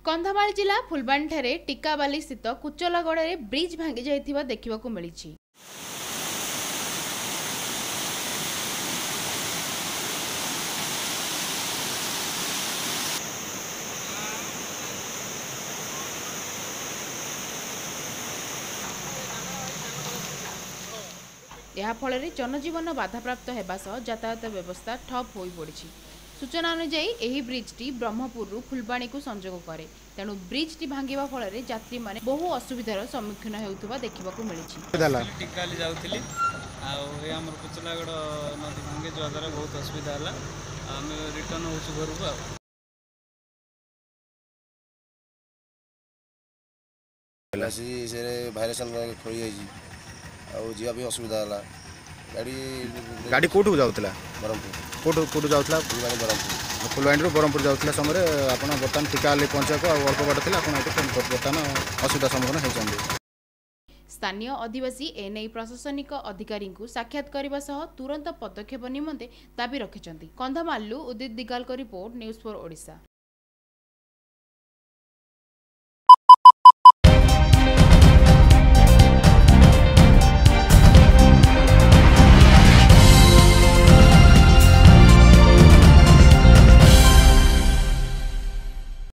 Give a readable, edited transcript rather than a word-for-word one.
कंधमाल जिला फुलबाणी टिकाबाली स्थित कुचलगढ़ में ब्रिज भांगी जाइथिबा देखिबाकू मिलिछि। यह फल जनजीवन बाधाप्राप्त होगा सह यातायात व्यवस्था ठप हो पड़ी। सूचना अनुसार यह ब्रिजटी ब्रह्मपुर फुलबाणी को संजोग करे, तेणु ब्रिजटी भांगा फल यात्री मैंने बहु असुविधार सम्मुखीन होता देखा मिली। टिकाली जाऊली आम कुचलागढ़ नदी भांगे जाद्वारा बहुत असुविधा है। आम रिटर्न हो घर को भाइरेसन खोली जावा भी असुविधा है। गाड़ी गाड़ी कौटू जाऊला ब्रह्मपुर कौटू जाऊला फुलबाणी ब्रह्मपुर फुलबाणी ब्रह्मपुर जाऊला समय आप बर्तमान टिका पहुँचा अल्प बाट थी बर्तमान असुविधा सम्मुखीन होती। स्थानीय आदिवासी एने प्रशासनिक अधिकारी को साक्षात करने सह तुरंत पदक्षेप निमंते दाबी रखिंट। कंधमालू उदित दिगाल रिपोर्ट, न्यूज़ 4 ओडिशा।